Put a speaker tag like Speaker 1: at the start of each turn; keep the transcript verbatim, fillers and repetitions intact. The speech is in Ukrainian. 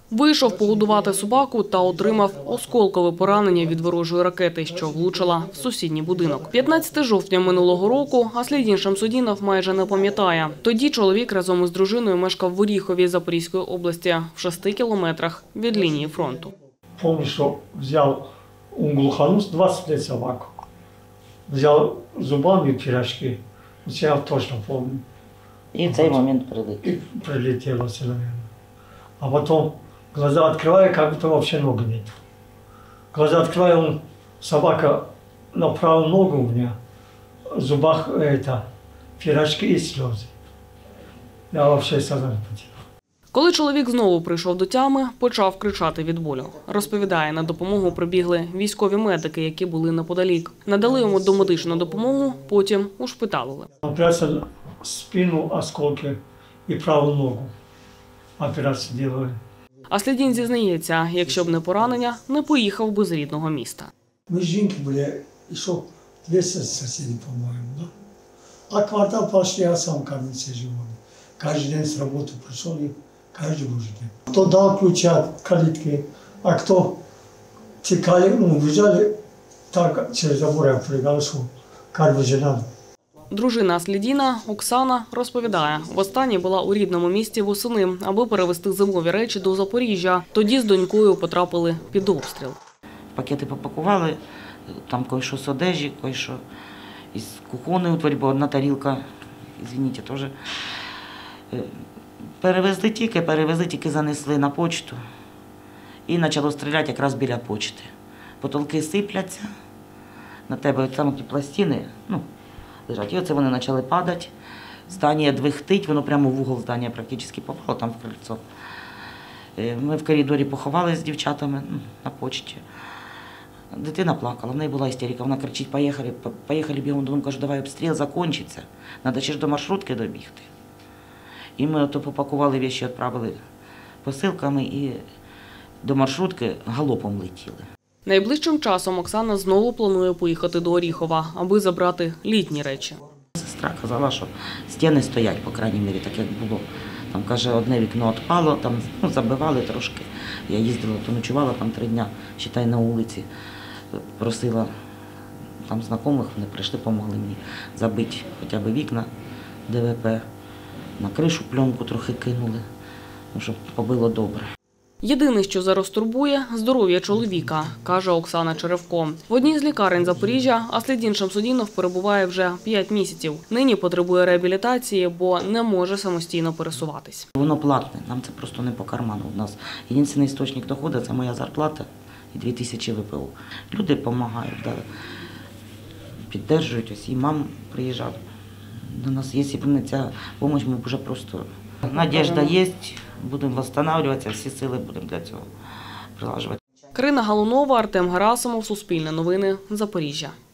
Speaker 1: Вийшов погодувати собаку та отримав осколкове поранення від ворожої ракети, що влучила в сусідній будинок. п'ятнадцятого жовтня минулого року Аслідін Шамсудінов майже не пам'ятає. Тоді чоловік разом із дружиною мешкав в Оріхові Запорізької області, в шести кілометрах від лінії фронту.
Speaker 2: Пам'ятаю, що взяв у глуханус двадцять лет собаку. Взяв зубами пирожки. Це я точно пам'ятаю.
Speaker 3: І в цей момент прилетіло.
Speaker 2: И прилетело все, наверное. А потом глаза открываю, как будто вообще ног нет. Глаза открываю, он, собака на правую ногу у меня, в зубах это, пирожки и слезы. Я вообще сознание потерял.
Speaker 1: Коли чоловік знову прийшов до тями, почав кричати від болю. Розповідає, на допомогу прибігли військові медики, які були неподалік. Надали йому домедичну допомогу, потім ушпиталили.
Speaker 2: Операция спину, осколки и правую ногу. Операцию делали.
Speaker 1: Аслідін зізнається, якщо б не поранення, не поїхав би з рідного міста.
Speaker 4: Мы с Жинкой были еще двести соседей, по-моему, да? А квартал пошли, я сам кормился животным. Каждый день с работы пришел и каждый божий день. Кто дал ключи от калитки, а кто текали, ну, бежали, так через забор я прыгал, что каждый же надо.
Speaker 1: Дружина Аслідіна, Оксана, розповідає, востаннє була у рідному місті восени, аби перевезти зимові речі до Запоріжжя. Тоді з донькою потрапили під обстріл.
Speaker 3: Пакети попакували, там кое-що з одежі, кое-що із кухонної утварі, бо одна тарілка, извините, теж. Перевезли тільки, перевезли, тільки занесли на почту. І почало стріляти якраз біля почти. Потолки сипляться, на тебе там ті пластини, ну, лежать. І оце вони почали падати. Здання двихтить, воно прямо в угол здання практично попало, там в крильцо. Ми в коридорі поховалися з дівчатами, ну, на почті. Дитина плакала, в неї була істерика, вона кричить: поїхали, поїхали бігом додому, кажу, давай обстріл закінчиться, треба ще ж до маршрутки добігти. І ми ото попакували речі, відправили посилками і до маршрутки галопом летіли.
Speaker 1: Найближчим часом Оксана знову планує поїхати до Оріхова, аби забрати літні речі.
Speaker 3: Сестра казала, що стіни стоять, по крайній мірі, так як було. Там, каже, одне вікно відпало, там, ну, забивали трошки. Я їздила, то ночувала там три дня, считай, на вулиці. Просила там знайомих, вони прийшли, допомогли мені забити хоча б вікна ДВП. На кришу пленку трохи кинули, щоб побило добре.
Speaker 1: Єдине, що зараз турбує – здоров'я чоловіка, каже Оксана Черевко. В одній з лікарень Запоріжжя Аслідін Шамсудінов перебуває вже п'ять місяців. Нині потребує реабілітації, бо не може самостійно пересуватись.
Speaker 3: Воно платне, нам це просто не по карману. У нас єдиний істочник доходу – це моя зарплата і дві тисячі ВПО. Люди допомагають, да, підтримують, ось і мама приїжджала до нас. Якщо б не ця допомога, ми б вже просто… Надіжда є, будемо відновлюватися, всі сили будемо для цього прилажувати.
Speaker 1: Карина Галунова, Артем Герасимов, Суспільне новини, Запоріжжя.